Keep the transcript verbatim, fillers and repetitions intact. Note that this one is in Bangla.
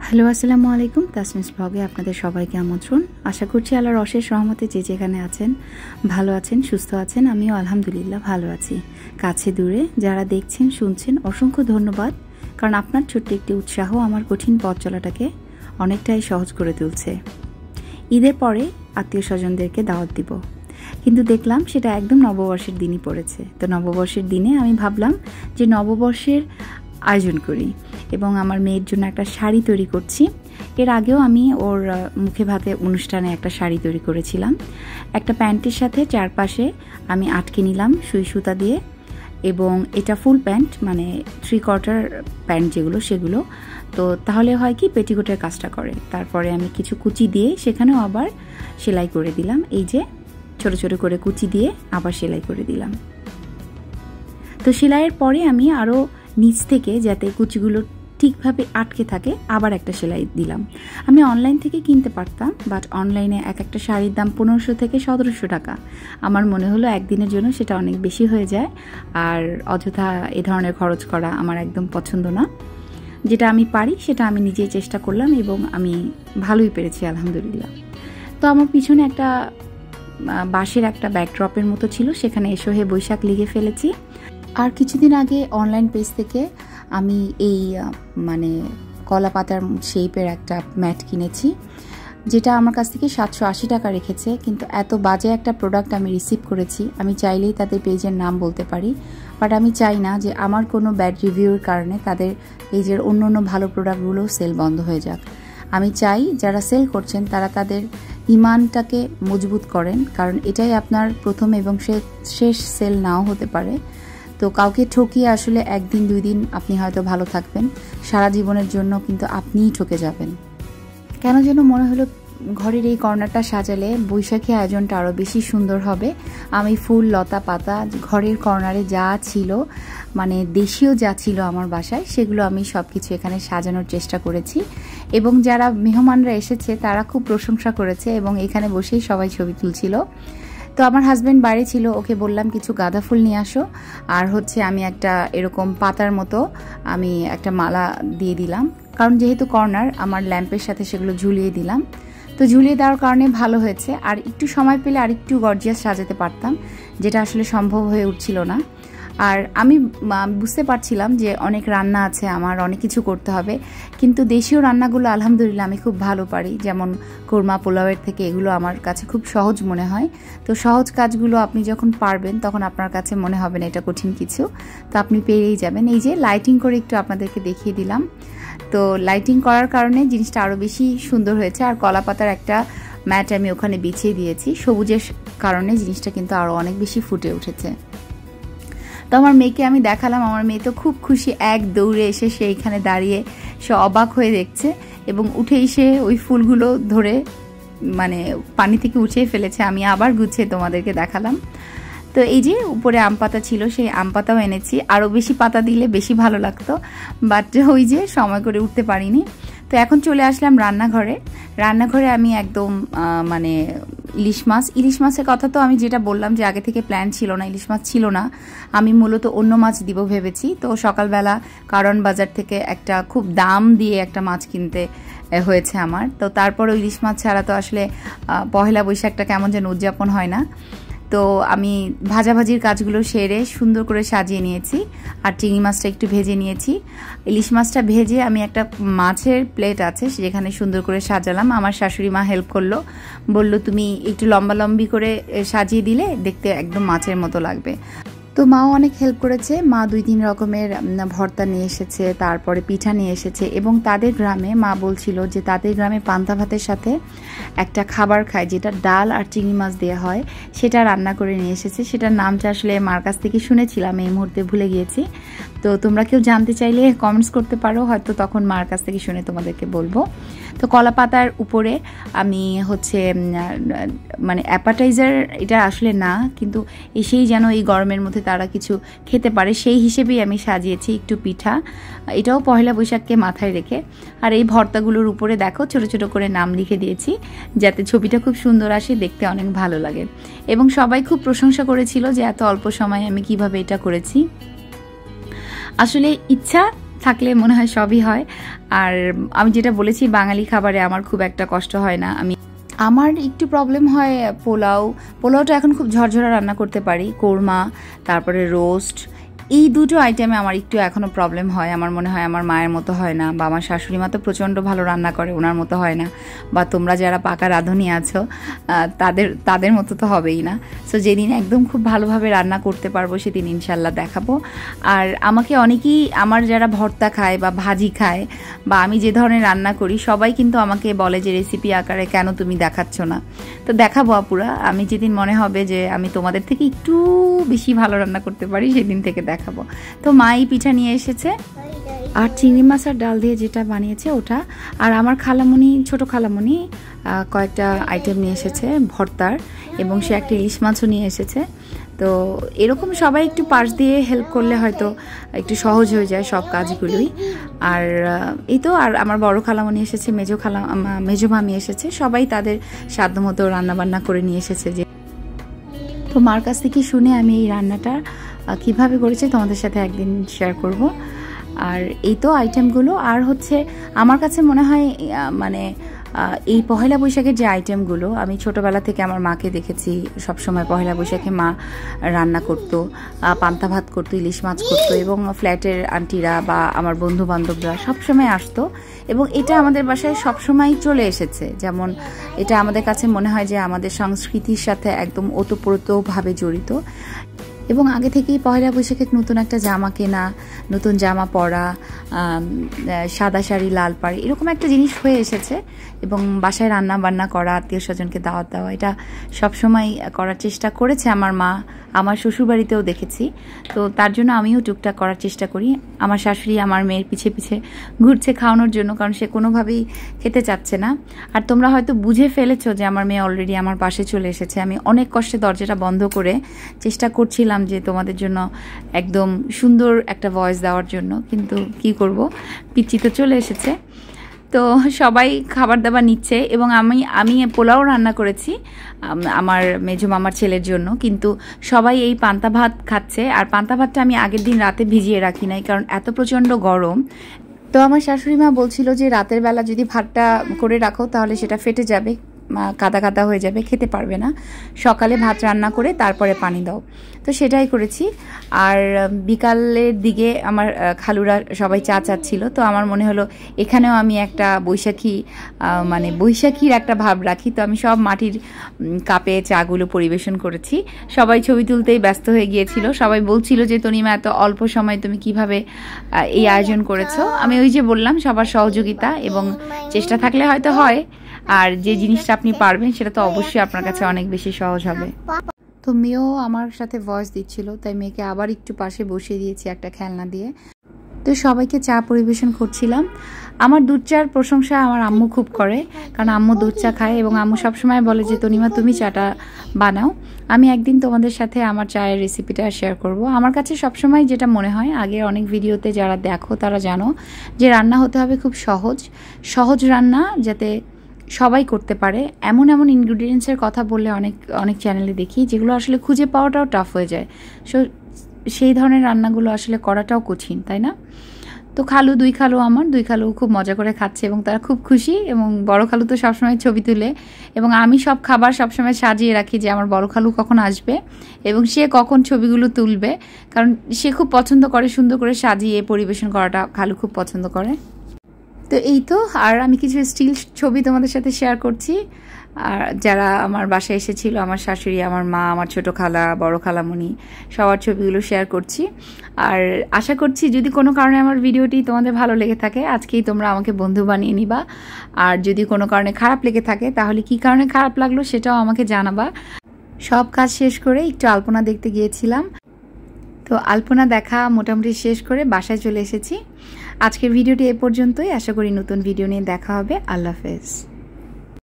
হ্যালো আসসালামু আলাইকুম। তাসনিস ব্লগে আপনাদের সবাইকে আমন্ত্রণ। আশা করছি আল্লাহর অশেষ রহমতে যে যেখানে আছেন ভালো আছেন, সুস্থ আছেন। আমিও আলহামদুলিল্লাহ ভালো আছি। কাছে দূরে যারা দেখছেন শুনছেন অসংখ্য ধন্যবাদ, কারণ আপনার ছোট্ট একটি উৎসাহ আমার কঠিন পথ চলাটাকে অনেকটাই সহজ করে তুলছে। ঈদের পরে আত্মীয় স্বজনদেরকে দাওয়াত দিব, কিন্তু দেখলাম সেটা একদম নববর্ষের দিনই পড়েছে। তো নববর্ষের দিনে আমি ভাবলাম যে নববর্ষের আয়োজন করি এবং আমার মেয়ের জন্য একটা শাড়ি তৈরি করছি। এর আগেও আমি ওর মুখে ভাতে অনুষ্ঠানে একটা শাড়ি তৈরি করেছিলাম। একটা প্যান্টের সাথে চারপাশে আমি আটকে নিলাম সুই সুতা দিয়ে, এবং এটা ফুল প্যান্ট, মানে থ্রি কোয়ার্টার প্যান্ট যেগুলো সেগুলো। তো তাহলে হয় কি পেটিকোটের কাজটা করে। তারপরে আমি কিছু কুচি দিয়ে সেখানেও আবার সেলাই করে দিলাম। এই যে ছোট ছোট করে কুচি দিয়ে আবার সেলাই করে দিলাম। তো সেলাইয়ের পরে আমি আরও নিচ থেকে যাতে কুচিগুলো ঠিকভাবে আটকে থাকে আবার একটা সেলাই দিলাম। আমি অনলাইন থেকে কিনতে পারতাম, বাট অনলাইনে এক একটা শাড়ির দাম পনেরোশো থেকে সতেরোশো টাকা। আমার মনে হলো একদিনের জন্য সেটা অনেক বেশি হয়ে যায়, আর অযথা এ ধরনের খরচ করা আমার একদম পছন্দ না। যেটা আমি পারি সেটা আমি নিজেই চেষ্টা করলাম এবং আমি ভালোই পেরেছি আলহামদুলিল্লাহ। তো আমার পিছনে একটা বাঁশের একটা ব্যাকড্রপের মতো ছিল, সেখানে এসো হে বৈশাখ লিখে ফেলেছি। আর কিছুদিন আগে অনলাইন পেজ থেকে আমি এই মানে কলা পাতার শেপের একটা ম্যাট কিনেছি, যেটা আমার কাছ থেকে সাতশো আশি টাকা রেখেছে। কিন্তু এত বাজে একটা প্রোডাক্ট আমি রিসিভ করেছি, আমি চাইলেই তাদের পেজের নাম বলতে পারি, বাট আমি চাই না যে আমার কোনো ব্যাড রিভিউর কারণে তাদের পেজের অন্য অন্য ভালো প্রোডাক্টগুলো সেল বন্ধ হয়ে যাক। আমি চাই যারা সেল করছেন তারা তাদের ইমানটাকে মজবুত করেন, কারণ এটাই আপনার প্রথম এবং শেষ সেল নাও হতে পারে। তো কাউকে ঠকিয়ে আসলে একদিন দুই দিন আপনি হয়তো ভালো থাকবেন, সারা জীবনের জন্য কিন্তু আপনিই ঠকে যাবেন। কেন যেন মনে হলো ঘরের এই কর্নারটা সাজালে বৈশাখী আয়োজনটা আরও বেশি সুন্দর হবে। আমি ফুল লতা পাতা ঘরের কর্নারে যা ছিল, মানে দেশীয় যা ছিল আমার বাসায়, সেগুলো আমি সব কিছু এখানে সাজানোর চেষ্টা করেছি। এবং যারা মেহমানরা এসেছে তারা খুব প্রশংসা করেছে এবং এখানে বসেই সবাই ছবি তুলছিল। তো আমার হাজব্যান্ড বাইরে ছিল, ওকে বললাম কিছু গাঁদা ফুল নিয়ে আসো, আর হচ্ছে আমি একটা এরকম পাতার মতো আমি একটা মালা দিয়ে দিলাম, কারণ যেহেতু কর্নার আমার ল্যাম্পের সাথে সেগুলো ঝুলিয়ে দিলাম। তো ঝুলিয়ে দেওয়ার কারণে ভালো হয়েছে। আর একটু সময় পেলে আর একটু গর্জিয়াস সাজাতে পারতাম, যেটা আসলে সম্ভব হয়ে উঠছিল না। আর আমি বুঝতে পারছিলাম যে অনেক রান্না আছে, আমার অনেক কিছু করতে হবে, কিন্তু দেশীয় রান্নাগুলো আলহামদুলিল্লাহ আমি খুব ভালো পারি, যেমন কোরমা পোলাওয়ের থেকে এগুলো আমার কাছে খুব সহজ মনে হয়। তো সহজ কাজগুলো আপনি যখন পারবেন তখন আপনার কাছে মনে হবে না এটা কঠিন কিছু, তো আপনি পেরেই যাবেন। এই যে লাইটিং করে একটু আপনাদেরকে দেখিয়ে দিলাম। তো লাইটিং করার কারণে জিনিসটা আরও বেশি সুন্দর হয়েছে। আর কলা পাতার একটা ম্যাট আমি ওখানে বিছিয়ে দিয়েছি, সবুজের কারণে জিনিসটা কিন্তু আরও অনেক বেশি ফুটে উঠেছে। তো আমার মেয়েকে আমি দেখালাম, আমার মেয়ে তো খুব খুশি, এক দৌড়ে এসে সে এখানে দাঁড়িয়ে সে অবাক হয়ে দেখছে এবং উঠেই সে ওই ফুলগুলো ধরে মানে পানি থেকে উঠিয়ে ফেলেছে। আমি আবার গুছিয়ে তোমাদেরকে দেখালাম। তো এই যে উপরে আম পাতা ছিল, সেই আম পাতাও এনেছি, আরও বেশি পাতা দিলে বেশি ভালো লাগতো, বাট ওই যে সময় করে উঠতে পারিনি। তো এখন চলে আসলাম রান্নাঘরে। রান্নাঘরে আমি একদম মানে ইলিশ মাছ ইলিশ মাছের কথা তো আমি যেটা বললাম যে আগে থেকে প্ল্যান ছিল না, ইলিশ মাছ ছিল না, আমি মূলত অন্য মাছ দিব ভেবেছি। তো সকালবেলা কারণ বাজার থেকে একটা খুব দাম দিয়ে একটা মাছ কিনতে হয়েছে আমার। তো তারপরে ইলিশ মাছ ছাড়া তো আসলে পহেলা বৈশাখটা কেমন যেন উদযাপন হয় না। তো আমি ভাজাভাজির কাজগুলো সেরে সুন্দর করে সাজিয়ে নিয়েছি, আর চিংড়ি মাছটা একটু ভেজে নিয়েছি। ইলিশ মাছটা ভেজে আমি একটা মাছের প্লেট আছে যেখানে সুন্দর করে সাজালাম। আমার শাশুড়ি মা হেল্প করলো, বলল তুমি একটু লম্বা লম্বি করে সাজিয়ে দিলে দেখতে একদম মাছের মতো লাগবে। তো মাও অনেক হেল্প করেছে। মা দুই তিন রকমের ভর্তা নিয়ে এসেছে, তারপরে পিঠা নিয়ে এসেছে, এবং তাদের গ্রামে মা বলছিল যে তাদের গ্রামে পান্তা ভাতের সাথে একটা খাবার খায় যেটা ডাল আর চিংড়ি মাছ দেওয়া হয়, সেটা রান্না করে নিয়ে এসেছে। সেটার নামটা আসলে মার কাছ থেকে শুনেছিলাম, এই মুহূর্তে ভুলে গিয়েছি। তো তোমরা কেউ জানতে চাইলে কমেন্টস করতে পারো, হয়তো তখন মার কাছ থেকে শুনে তোমাদেরকে বলবো। তো কলা পাতার উপরে আমি হচ্ছে মানে অ্যাপাটাইজার এটা আসলে না, কিন্তু এসেই যেন এই গরমের মধ্যে তারা কিছু খেতে পারে সেই হিসেবেই আমি সাজিয়েছি একটু পিঠা, এটাও পহেলা বৈশাখকে মাথায় রেখে। আর এই ভর্তাগুলোর উপরে দেখো ছোট ছোট করে নাম লিখে দিয়েছি, যাতে ছবিটা খুব সুন্দর আসে, দেখতে অনেক ভালো লাগে। এবং সবাই খুব প্রশংসা করেছিল যে এত অল্প সময়ে আমি কিভাবে এটা করেছি। আসলে ইচ্ছা থাকলে মনে হয় সবই হয়। আর আমি যেটা বলেছি বাঙালি খাবারে আমার খুব একটা কষ্ট হয় না। আমি আমার একটু প্রবলেম হয় পোলাও, পোলাওটা এখন খুব ঝরঝরা রান্না করতে পারি, কোরমা, তারপরে রোস্ট, এই দুটো আইটেমে আমার একটু এখনও প্রবলেম হয়। আমার মনে হয় আমার মায়ের মতো হয় না, বা আমার শাশুড়ি মা তো প্রচণ্ড ভালো রান্না করে, ওনার মতো হয় না, বা তোমরা যারা পাকা রাঁধুনি আছো তাদের তাদের মতো তো হবেই না। সো যেদিন একদম খুব ভালোভাবে রান্না করতে পারবো সেদিন ইনশাল্লাহ দেখাবো। আর আমাকে অনেকেই, আমার যারা ভর্তা খায় বা ভাজি খায় বা আমি যে ধরনের রান্না করি, সবাই কিন্তু আমাকে বলে যে রেসিপি আকারে কেন তুমি দেখাচ্ছ না। তো দেখাবো আপুরা, আমি যেদিন মনে হবে যে আমি তোমাদের থেকে একটু বেশি ভালো রান্না করতে পারি সেদিন থেকে দেখাবো। তো মা এই পিঠা নিয়ে এসেছে, আর চিংড়ি মাছ আর ডাল দিয়ে যেটা বানিয়েছে ওটা। আর আমার খালামণি, ছোট খালামণি কয়েকটা আইটেম নিয়ে এসেছে ভর্তার, এবং সে একটা ইলিশ মাছও নিয়ে এসেছে। তো এরকম সবাই একটু পাশ দিয়ে হেল্প করলে হয়তো একটু সহজ হয়ে যায় সব কাজগুলোই। আর এই তো, আর আমার বড় খালামণি এসেছে, মেজো খালা মেজো মামি এসেছে, সবাই তাদের সাধ্যমতো রান্নাবান্না করে নিয়ে এসেছে। যে তো মার কাছ থেকে শুনে আমি এই রান্নাটা কিভাবে করেছি তোমাদের সাথে একদিন শেয়ার করব। আর এই তো আইটেমগুলো। আর হচ্ছে আমার কাছে মনে হয় মানে এই পহেলা বৈশাখের যে আইটেমগুলো, আমি ছোটোবেলা থেকে আমার মাকে দেখেছি সবসময় পহেলা বৈশাখে মা রান্না করতো, পান্তা ভাত করতো, ইলিশ মাছ করতো, এবং ফ্ল্যাটের আন্টিরা বা আমার বন্ধু বান্ধবরা সবসময় আসতো, এবং এটা আমাদের বাসায় সবসময় চলে এসেছে। যেমন এটা আমাদের কাছে মনে হয় যে আমাদের সংস্কৃতির সাথে একদম ওতপ্রোতভাবে জড়িত। এবং আগে থেকেই পয়লা বৈশাখে নতুন একটা জামা কেনা, নতুন জামা পরা, সাদা শাড়ি লাল পাড়ি, এরকম একটা জিনিস হয়ে এসেছে। এবং বাসায় রান্না বান্না করা, আত্মীয় স্বজনকে দাওয়াত দেওয়া, এটা সবসময় করার চেষ্টা করেছে আমার মা। আমার শ্বশুরবাড়িতেও দেখেছি, তো তার জন্য আমিও টুকটাক করার চেষ্টা করি। আমার শাশুড়ি আমার মেয়ের পিছে পিছে ঘুরছে খাওয়ানোর জন্য, কারণ সে কোনোভাবেই খেতে চাচ্ছে না। আর তোমরা হয়তো বুঝে ফেলেছো যে আমার মেয়ে অলরেডি আমার পাশে চলে এসেছে। আমি অনেক কষ্টে দরজাটা বন্ধ করে চেষ্টা করছিলাম যে তোমাদের জন্য একদম সুন্দর একটা ভয়েস দেওয়ার জন্য, কিন্তু কি করব, পিচ্চি তো চলে এসেছে। তো সবাই খাবার দাবার নিচ্ছে, এবং আমি আমি পোলাও রান্না করেছি আমার মেজো মামার ছেলের জন্য, কিন্তু সবাই এই পান্তা ভাত খাচ্ছে। আর পান্তা ভাতটা আমি আগের দিন রাতে ভিজিয়ে রাখি নাই, কারণ এত প্রচণ্ড গরম। তো আমার শাশুড়ি মা বলছিল যে রাতের বেলা যদি ভাতটা করে রাখো তাহলে সেটা ফেটে যাবে, কাদা কাদা হয়ে যাবে, খেতে পারবে না, সকালে ভাত রান্না করে তারপরে পানি দাও। তো সেটাই করেছি। আর বিকালের দিকে আমার খালুরা সবাই চা চাচ্ছিল, তো আমার মনে হলো এখানেও আমি একটা বৈশাখী মানে বৈশাখীর একটা ভাব রাখি। তো আমি সব মাটির কাপে চাগুলো পরিবেশন করেছি। সবাই ছবি তুলতেই ব্যস্ত হয়ে গিয়েছিল, সবাই বলছিল যে তনিমা এত অল্প সময় তুমি কিভাবে এই আয়োজন করেছো। আমি ওই যে বললাম, সবার সহযোগিতা এবং চেষ্টা থাকলে হয়তো হয়, আর যে জিনিসটা আপনি পারবেন সেটা তো অবশ্যই আপনার কাছে অনেক বেশি সহজ হবে। তো মেয়েও আমার সাথে ভয়েস দিচ্ছিল, তাই মেয়েকে আবার একটু পাশে বসিয়ে দিয়েছি একটা খেলনা দিয়ে। তো সবাইকে চা পরিবেশন করছিলাম। আমার দুধ চার প্রশংসা আমার আম্মু খুব করে, কারণ আম্মু দুধ চা খায়, এবং আম্মু সবসময় বলে যে তনিমা তুমি চাটা বানাও। আমি একদিন তোমাদের সাথে আমার চায়ের রেসিপিটা শেয়ার করব। আমার কাছে সবসময় যেটা মনে হয়, আগে অনেক ভিডিওতে যারা দেখো তারা জানো যে রান্না হতে হবে খুব সহজ, সহজ রান্না যাতে সবাই করতে পারে। এমন এমন ইনগ্রিডিয়েন্টসের কথা বললে অনেক অনেক চ্যানেলে দেখি যেগুলো আসলে খুঁজে পাওয়াটাও টাফ হয়ে যায়। সো সেই ধরনের রান্নাগুলো আসলে করাটাও কঠিন, তাই না? তো খালু, দুই খালু আমার দুই খালু খুব মজা করে খাচ্ছে, এবং তারা খুব খুশি। এবং বড় খালু তো সবসময় ছবি তুলে, এবং আমি সব খাবার সবসময় সাজিয়ে রাখি যে আমার বড় খালু কখন আসবে এবং সে কখন ছবিগুলো তুলবে, কারণ সে খুব পছন্দ করে সুন্দর করে সাজিয়ে পরিবেশন করাটা, খালু খুব পছন্দ করে। তো এই তো, আর আমি কিছু স্টিল ছবি তোমাদের সাথে শেয়ার করছি। আর যারা আমার বাসায় এসেছিল, আমার শাশুড়ি, আমার মা, আমার ছোট খালা, বড় খালামণি, সবার ছবিগুলো শেয়ার করছি। আর আশা করছি যদি কোনো কারণে আমার ভিডিওটি তোমাদের ভালো লেগে থাকে, আজকেই তোমরা আমাকে বন্ধু বানিয়ে নিবা। আর যদি কোনো কারণে খারাপ লেগে থাকে তাহলে কি কারণে খারাপ লাগলো সেটাও আমাকে জানাবা। সব কাজ শেষ করে একটু আলপনা দেখতে গিয়েছিলাম, তো আলপনা দেখা মোটামুটি শেষ করে বাসায় চলে এসেছি। আজকের ভিডিওটি এ পর্যন্তই। আশা করি নতুন ভিডিও নিয়ে দেখা হবে। আল্লাহ হাফেজ।